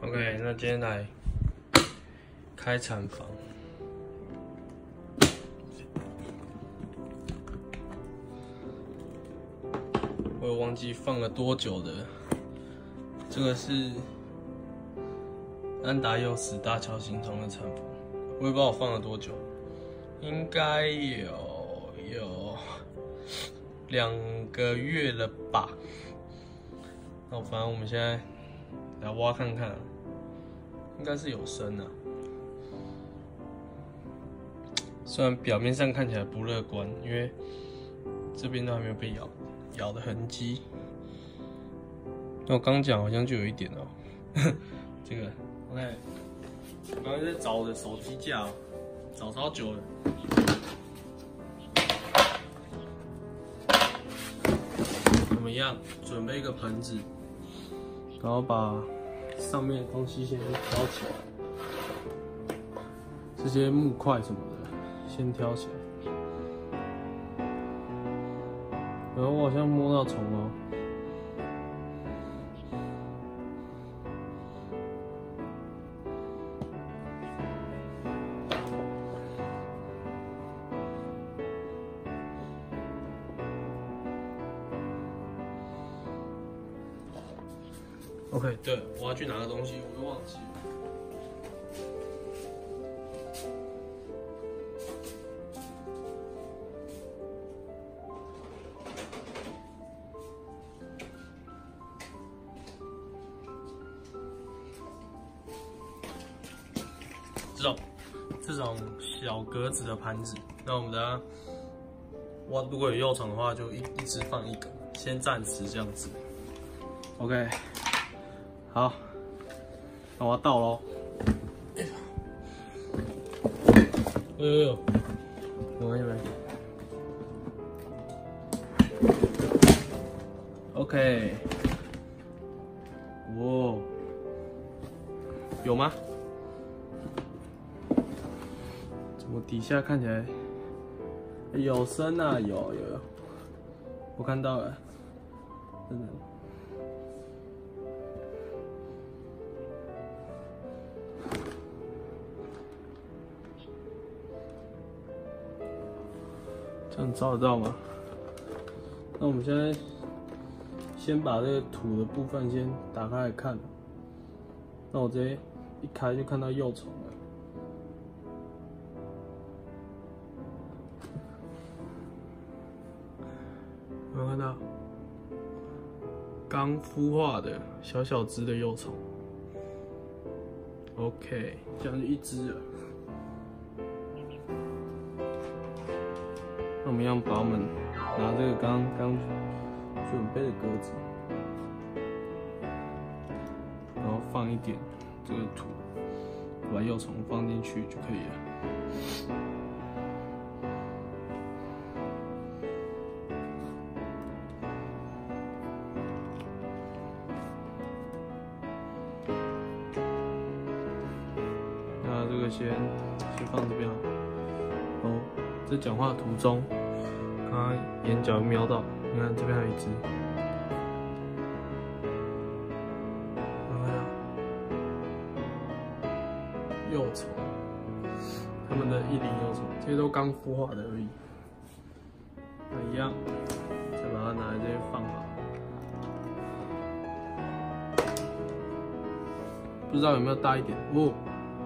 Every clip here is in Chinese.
OK， 那今天来开产房。我也忘记放了多久的，这个是安达幼时大桥形虫的产房，我也不知道我放了多久，应该有2个月了吧。那反正我们现在来挖看看，应该是有生啊。虽然表面上看起来不乐观，因为这边都还没有被咬的痕迹。那我刚讲好像就有一点哦、这个 OK， 我刚才在找我的手机架，找超久了。我们一样准备一个盆子，然后把上面的东西先挑起来，这些木块什么的先挑起来。然后我好像摸到虫哦。OK， 对，我要去拿个东西，我又忘记了。这种小格子的盘子，那我们等下挖，如果有幼虫的话，就一只放一个，先暂时这样子。OK， 好，那我要倒喽。有，没关系。OK， 哇，有吗？我底下看起来有声啊，有，我看到了，真的。这样照得到吗？那我们现在先把这个土的部分先打开来看。那我直接一开就看到幼虫了。有没有看到？刚孵化的小只的幼虫。OK， 这样就一只了。那我们一样把我们拿这个刚准备的格子，然后放一点这个土，把幼虫放进去就可以了。那这个先放这边好。哦，在讲话途中，刚刚眼角瞄到，你看这边还有一只，幼虫，它们的1龄幼虫，这些都刚孵化的而已。那一样，再把它拿来这边放好。不知道有没有大一点？哦，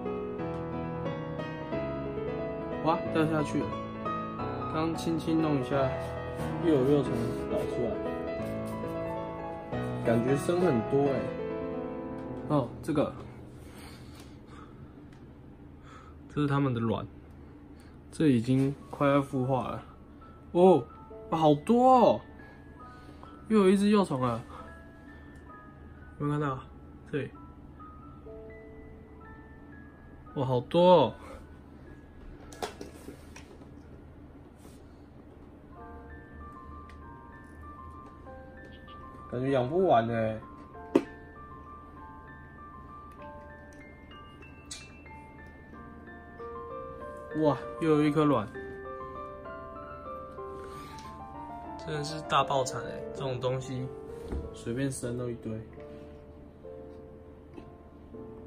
哇，掉下去了。刚轻轻弄一下，又有幼虫跑出来，感觉生很多哎。哦，这是它们的卵，这已经快要孵化了。哦，好多哦，又有一只幼虫了，有没有看到？这里，哇，好多哦。感觉养不完呢。哇，又有一颗卵，真的是大爆产哎！这种东西随便生都一堆。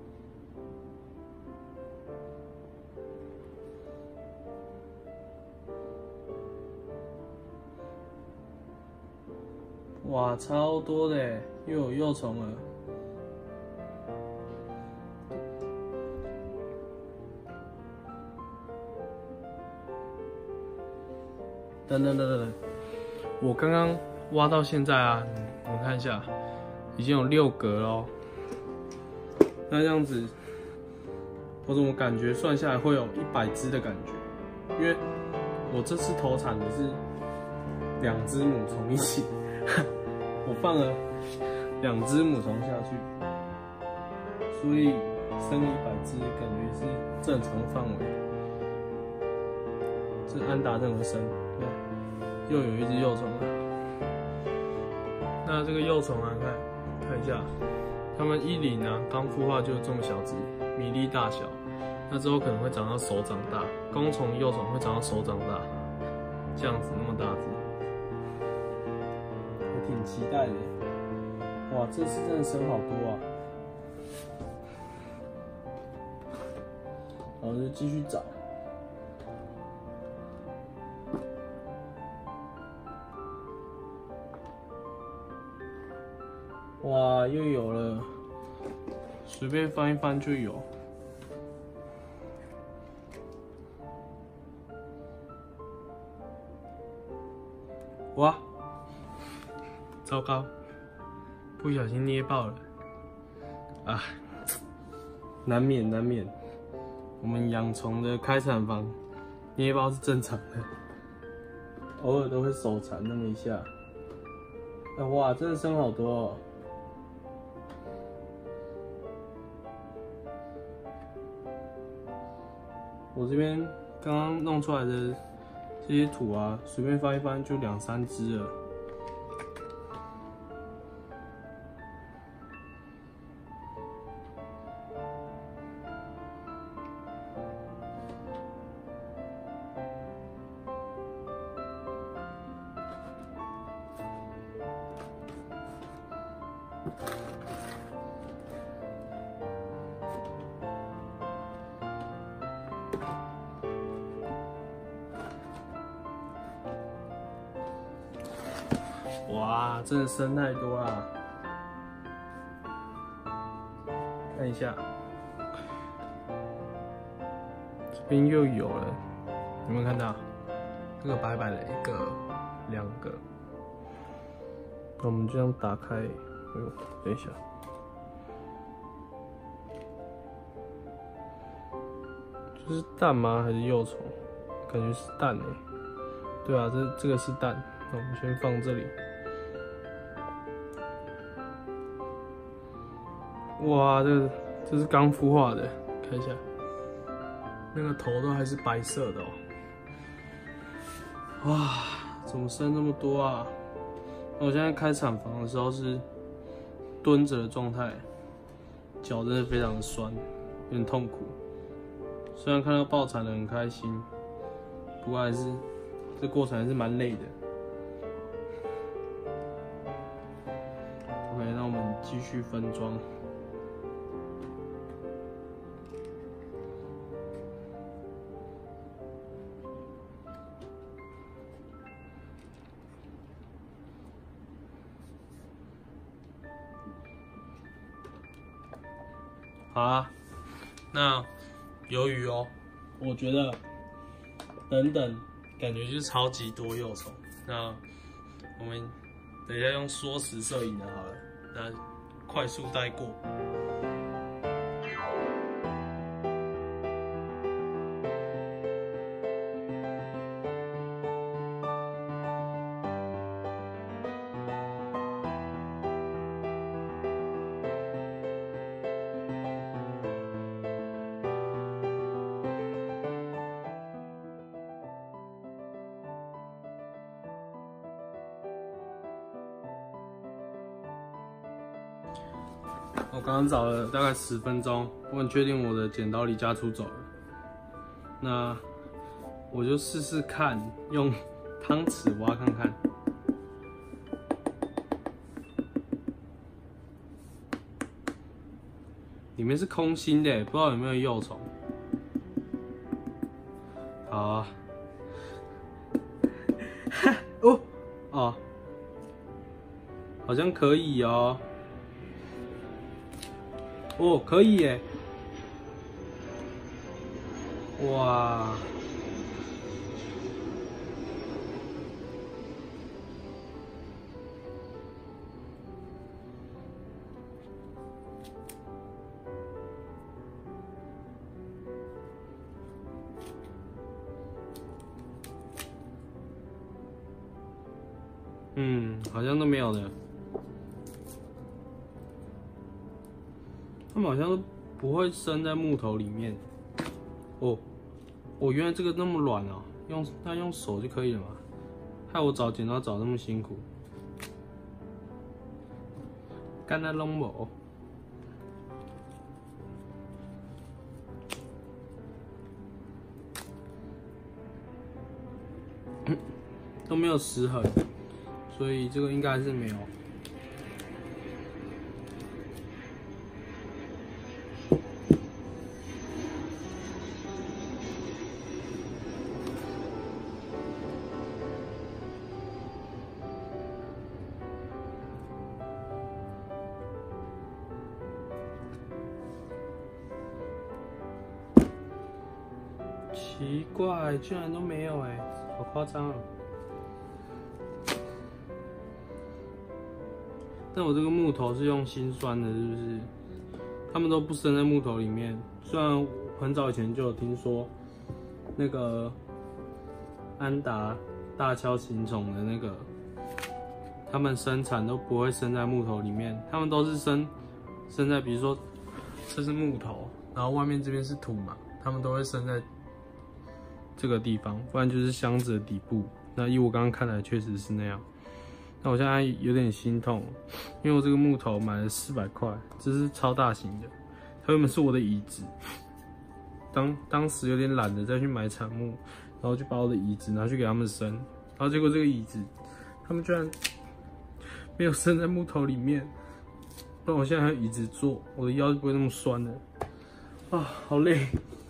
哇，超多的耶，又有幼虫了。等，我刚刚挖到现在啊，你们看一下，已经有6格咯。那这样子，我怎么感觉算下来会有100只的感觉？因为我这次投产的是2只母虫一起，我放了2只母虫下去，所以生100只感觉是正常范围。这安达任何生，又有一只幼虫了。那这个幼虫啊，看一下，它们一领啊，刚孵化就这么小只，米粒大小。那之后可能会长到手掌大，公虫、幼虫会长到手掌大，这样子那么大只，还挺期待的。哇，这次真的生好多啊！然后就继续找。哇，又有了，随便翻一翻就有。哇，糟糕，不小心捏爆了。啊，难免。我们养虫的开产房捏爆是正常的，偶尔都会手残那么一下。哇，真的生好多哦。我这边刚刚弄出来的这些土啊，随便翻一翻就2、3只了。哇，真的生太多啦！看一下，这边又有了，有没有看到？这个白白的1个、2个，那我们这样打开，等一下，这是蛋吗？还是幼虫？感觉是蛋欸。对啊，这个是蛋，那我们先放这里。哇，这是刚孵化的，看一下，那个头都还是白色的哦。哇，怎么生那么多啊？那我现在开产房的时候是蹲着的状态，脚真的非常的酸，有点痛苦。虽然看到爆产的很开心，不过还是这过程还是蛮累的。OK， 那我们继续分装。好啊，那鱿鱼哦，我觉得等感觉就是超级多幼虫。那我们等一下用缩时摄影的好了，那快速带过。我刚刚找了大概10分钟，我很确定我的剪刀离家出走了。那我就试试看，用汤匙挖看看。里面是空心的，不知道有没有幼虫。好啊， 好像可以哦。哦，可以耶！哇！好像都没有的。他们好像都不会生在木头里面。哦，原来这个那么软哦，用手就可以了嘛？害我找剪刀找那么辛苦，干那拢无。都没有石痕，所以这个应该是没有。奇怪，居然都没有哎，好夸张啊！但我这个木头是用锌酸的，是不是？他们都不生在木头里面。虽然很早以前就有听说，那个安达大锹形虫的那个，他们生产都不会生在木头里面，他们都是生在，比如说这是木头，然后外面这边是土嘛，他们都会生在这个地方，不然就是箱子的底部。那依我刚刚看来，确实是那样。那我现在有点心痛，因为我这个木头买了400块，这是超大型的，它原本是我的椅子。当时有点懒得再去买产木，然后就把我的椅子拿去给他们生，然后结果这个椅子，他们居然没有生在木头里面。不然我现在还有椅子坐，我的腰就不会那么酸了。啊，好累。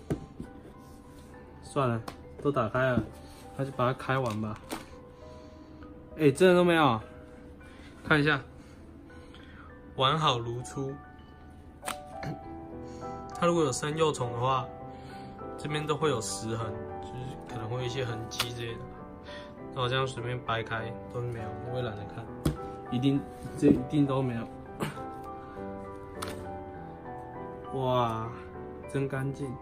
算了，都打开了，那就把它开完吧。真的都没有，看一下，完好如初。它如果有生幼虫的话，这边都会有石痕，就是可能会有一些痕迹之类的。那我这样随便掰开都没有，我也懒得看，一定都没有。哇，真干净，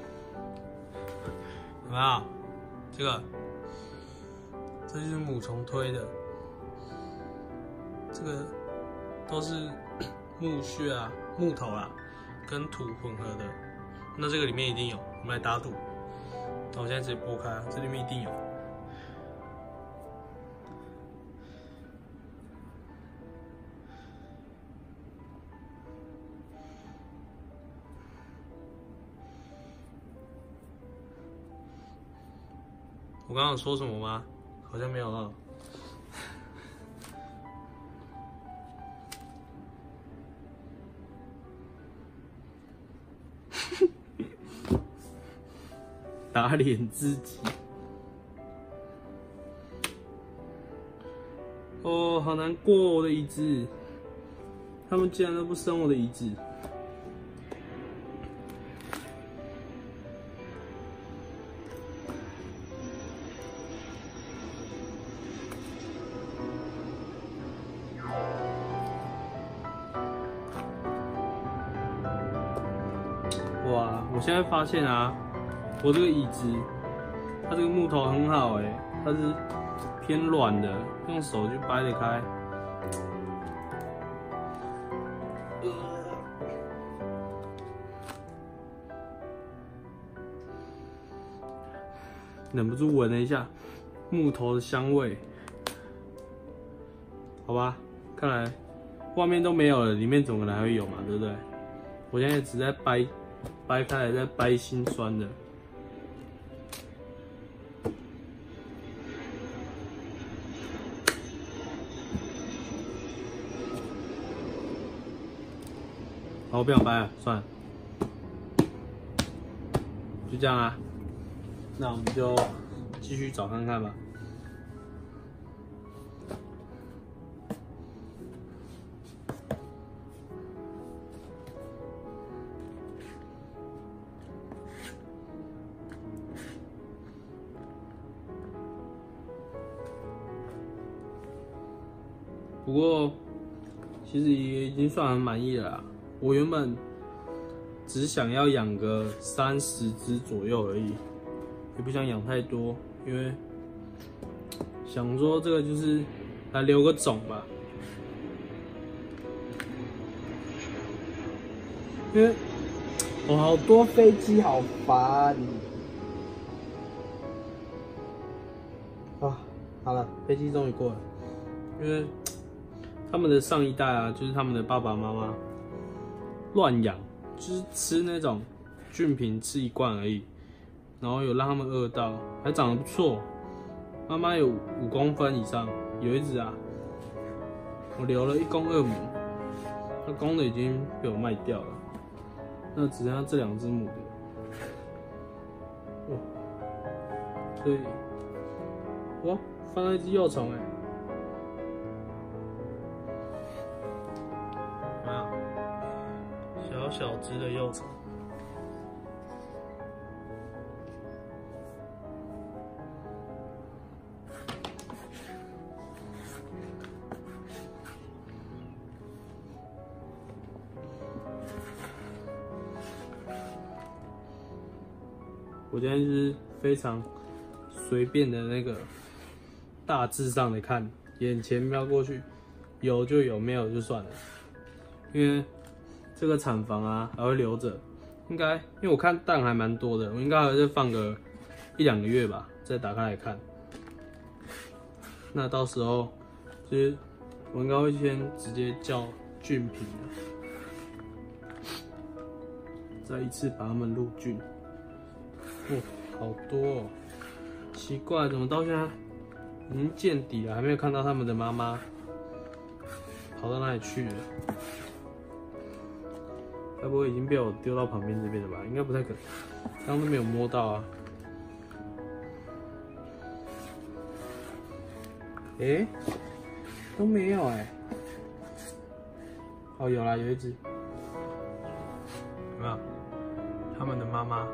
有没有？这个。这就是母虫推的，这个都是木屑啊、木头啊跟土混合的。那这个里面一定有，我们来打赌。那我现在直接剥开啊，这里面一定有。我刚刚有说什么吗？好像没有啊。打脸自己。哦，好难过，我的椅子，他们竟然都不生我的椅子。哇！我现在发现啊，我这个椅子，它这个木头很好它是偏软的，用手就掰得开。忍不住闻了一下木头的香味，好吧，看来外面都没有了，里面怎么可能还会有嘛，对不对？我现在只在掰开来，在掰心酸的。好，我不想掰了，算了，就这样啊。那我们就继续找看看吧。 不过其实也已经算很满意了啦。我原本只想要养个30只左右而已，也不想养太多，因为想说这个就是来留个种吧。因为我好多飞机，好烦。啊，好了，飞机终于过了。因为他们的上一代啊，就是他们的爸爸妈妈乱养，就是吃那种菌品吃一罐而已，然后有让他们饿到，还长得不错。妈妈有5公分以上，有一只啊，我留了1公2母，那公的已经被我卖掉了。那只剩下这2只母的，哦，所以，哇，放了一只幼虫哎，啊，小小只的幼虫，我今天就是非常随便的那个大致上的看，眼前瞄过去，有就有，没有就算了。因为这个产房啊还会留着，应该因为我看蛋还蛮多的，我应该还会再放个1、2个月吧，再打开来看。那到时候就是我应该会先直接叫菌品再一次把它们入菌。哦，好多哦！奇怪，怎么到现在已经见底了，还没有看到他们的妈妈跑到哪里去了？该不会已经被我丢到旁边这边了吧？应该不太可能，刚刚都没有摸到啊。都没有哦，有啦，有一只，有没有？他们的妈妈。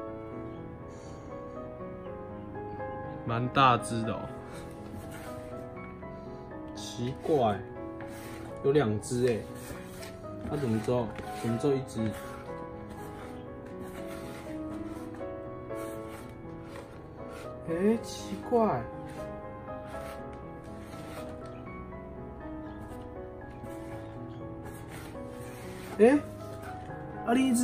蛮大只的哦，奇怪，有2只它怎么只有1只？奇怪，另一只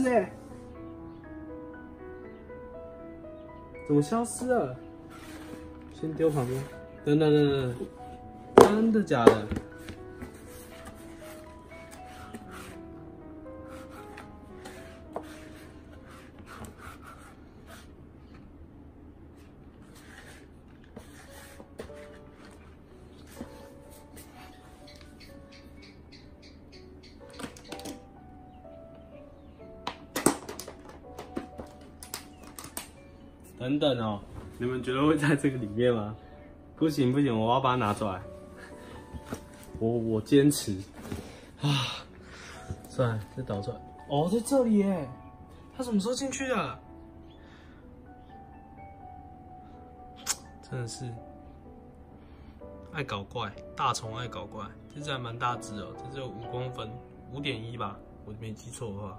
怎么消失了？先丢旁边，等，真的假的？等等哦，你们觉得会在这个里面吗？不行，我要把它拿出来。我坚持啊！算了，再倒出来。哦，在这里耶！它什么时候进去的？真的是爱搞怪，大虫爱搞怪。这只还蛮大只哦，这只有5公分，5.1吧，我没记错的话。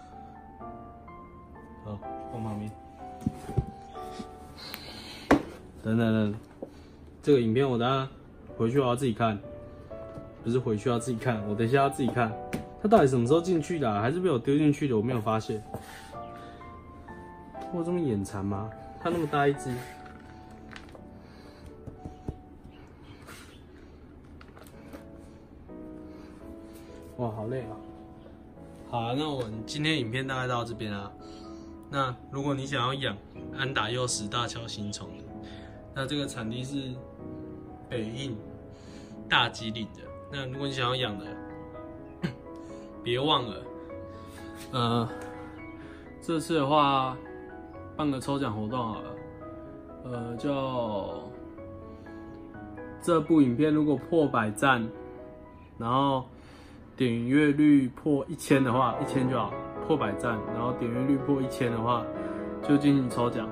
好，放旁边。等，这个影片我等下回去我要自己看，不是回去要自己看，我等一下要自己看，它到底什么时候进去的还是被我丢进去的？我没有发现。我这么眼馋吗？它那么大一只，哇，好累啊！好，那我们今天影片大概到这边啊。那如果你想要养安达幼时大桥形虫的，那这个产地是北印大吉岭的。那如果你想要养的，别忘了，这次的话办个抽奖活动好了，就这部影片如果破100赞，然后点阅率破1000的话，1000就好，破100赞，然后点阅率破1000的话，就进行抽奖。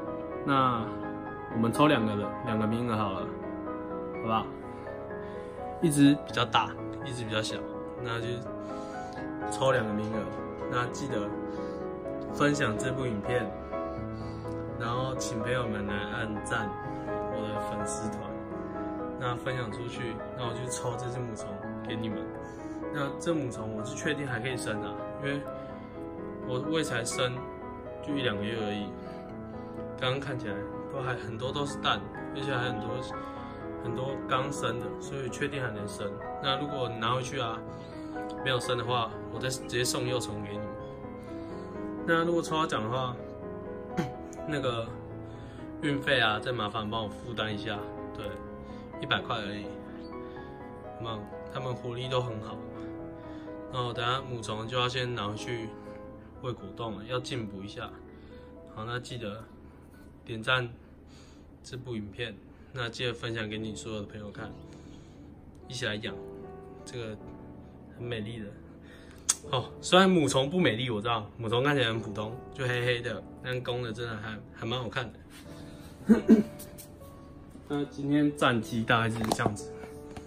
那我们抽2个名额好了，好不好？ 一只比较大，一只比较小，那就抽2个名额。那记得分享这部影片，然后请朋友们来按赞我的粉丝团。那分享出去，那我就抽这只母虫给你们。那这母虫我是确定还可以生啊，因为我喂才生就1、2个月而已。刚刚看起来都还很多都是蛋，而且还很多刚生的，所以确定还能生。那如果拿回去啊没有生的话，我再直接送幼虫给你们。那如果抽到奖的话，那个运费啊，再麻烦帮我负担一下，对，100块而已。他们活力都很好。然后等下母虫就要先拿回去喂果冻了，要进补一下。好，那记得点赞这部影片，那记得分享给你所有的朋友看，一起来养这个很美丽的。哦，虽然母虫不美丽，我知道母虫看起来很普通，就黑黑的，但公的真的还蛮好看的。那今天战绩大概是这样子，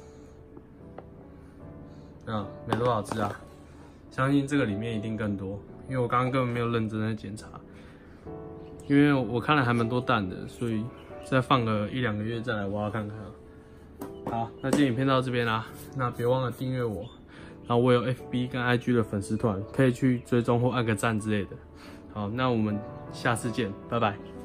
没多少只啊，相信这个里面一定更多，因为我刚刚根本没有认真的检查，因为我看了还蛮多蛋的，所以再放个1、2个月再来挖看看啊。好，那今天影片到这边啦，那别忘了订阅我。然后我有 FB 跟 IG 的粉丝团，可以去追踪或按个赞之类的。好，那我们下次见，拜拜。